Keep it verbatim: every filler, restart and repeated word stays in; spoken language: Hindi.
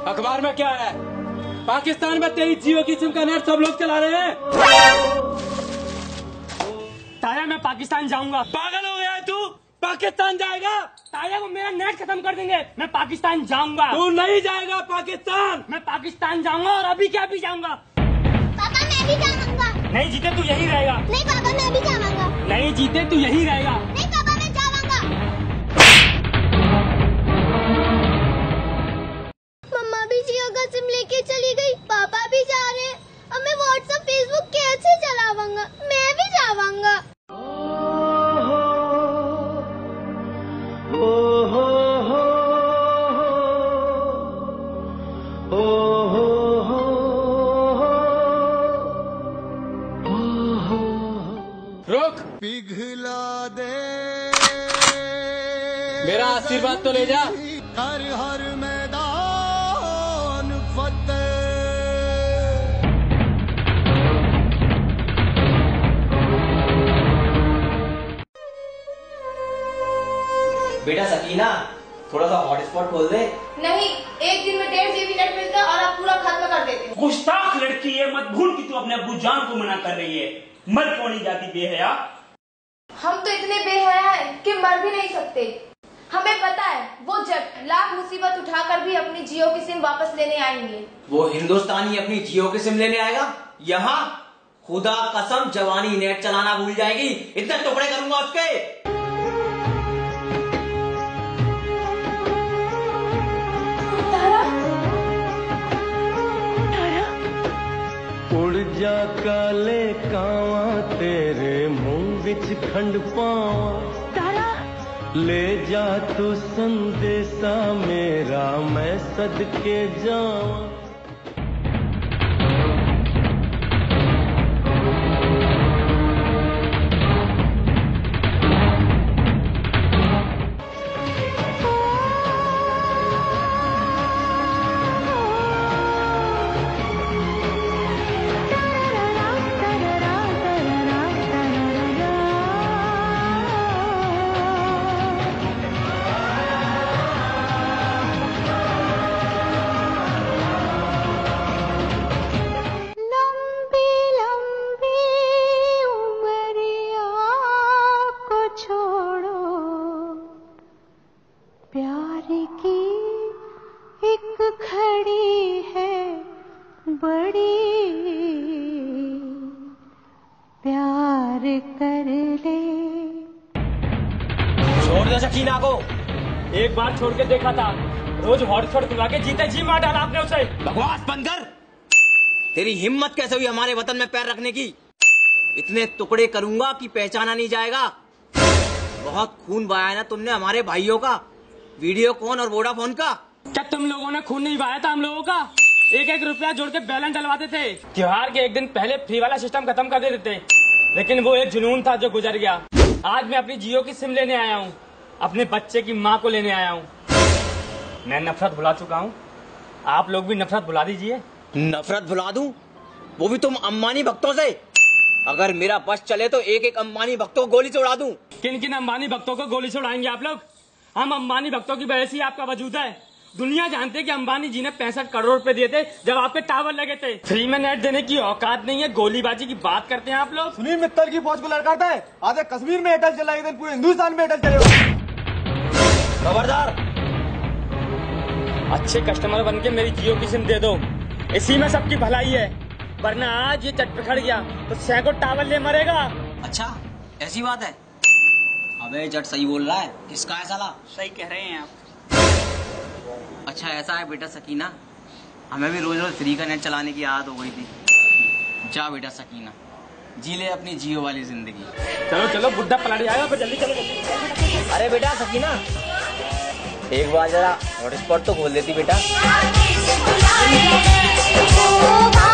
अखबार में क्या है? पाकिस्तान में तेईस जियो की सिम का नेट सब लोग चला रहे हैं। ताया मैं पाकिस्तान जाऊंगा। पागल हो गया है तू? पाकिस्तान जाएगा? ताया वो मेरा नेट खत्म कर देंगे। मैं पाकिस्तान जाऊंगा। तू नहीं जाएगा पाकिस्तान। मैं पाकिस्तान जाऊंगा और अभी क्या भी जाऊंगा। पापा मैं भी जाऊंगा। नहीं जीते तू यही रहेगा। नहीं पापा मैं भी जाऊंगा। नहीं जीते तू यही रहेगा। नहीं पापा मैं जाऊंगा। मम्मा भी जियो का सिम लेके चली गई, पापा भी जा रहे हैं। अब मैं व्हाट्सएप फेसबुक कैसे चलाऊंगा? मैं भी जाऊंगा। रुक, पिघला दे मेरा आशीर्वाद तो ले जा। हर हर मैदान फतेह। बेटा सकीना, थोड़ा सा हॉटस्पॉट खोल दे। नहीं, एक दिन में डेढ़ जीबी नेट मिलता है और आप पूरा खत्म कर देते हैं। गुस्ताख लड़की है, मत भूल कि तू अपने अब्बू जान को मना कर रही है। मर कौन जाती बेहया। हम तो इतने बेहया हैं कि मर भी नहीं सकते। हमें पता है वो जब लाख मुसीबत उठाकर भी अपनी जियो की सिम वापस लेने आएंगे। वो हिंदुस्तानी अपनी जियो की सिम लेने आएगा यहाँ? खुदा कसम जवानी नेट चलाना भूल जाएगी। इतने टुकड़े करूंगा उसके। उड़ जा काले कावा तेरे मुंह विच खंड पावा। ले जा तू संदेशा मेरा मैं सदके जावा। प्यार की एक खड़ी है बड़ी, प्यार कर ले। छोड़ दो सकीना को। एक बार छोड़ के देखा था, रोज हॉटस्पॉट खुला के जीते जी मार डाला आपने उसे। बकवास बंद कर। तेरी हिम्मत कैसे हुई हमारे वतन में पैर रखने की? इतने टुकड़े करूंगा कि पहचाना नहीं जाएगा। बहुत खून बहाया ना तुमने हमारे भाइयों का, वीडियोकॉन और वोडाफोन का। क्या तुम लोगों ने खून नहीं बहाया था हम लोगों का? एक एक रुपया जोड़ के बैलेंस डलवाते थे। त्योहार के एक दिन पहले फ्री वाला सिस्टम खत्म कर देते थे, लेकिन वो एक जुनून था जो गुजर गया। आज मैं अपनी जियो की सिम लेने आया हूँ, अपने बच्चे की माँ को लेने आया हूँ। मैं नफरत भुला चुका हूँ, आप लोग भी नफरत भुला दीजिए। नफरत भुला दूं? वो भी तुम अंबानी भक्तों से? अगर मेरा बस चले तो एक एक अंबानी भक्तों को गोली से उड़ा दूं। किन किन अंबानी भक्तों को गोली से उड़ाएंगे आप लोग? हम अंबानी भक्तों की वजह से आपका वजूद है। दुनिया जानते है कि अंबानी जी ने पैंसठ करोड़ रुपए दिए थे जब आपके टावर लगे थे। फ्री में नेट देने की औकात नहीं है, गोलीबाजी की बात करते हैं आप लोग। सुनील मित्तल की फौज को लड़काता है। आधे कश्मीर में एयरटेल चला, इधर पूरे हिंदुस्तान में एयरटेल चलेगा। खबरदार। अच्छे कस्टमर बन के मेरी जियो की सिम दे दो, इसी में सबकी भलाई है। वरना आज ये चट पकड़ गया तो सैकड़ों टावर ले मरेगा। अच्छा ऐसी बात है? अबे जट सही बोल रहा है। किसका है साला? सही कह रहे हैं आप। अच्छा ऐसा है बेटा सकीना, हमें भी रोज रोज फ्री का नेट चलाने की आदत हो गई थी। जा बेटा सकीना, जी ले अपनी जियो वाली जिंदगी। चलो चलो बुड्ढा पलट जाएगा, पर जल्दी चलो जल्दी। अरे बेटा सकीना, एक बार जरा हॉटस्पॉट तो खोल देती बेटा।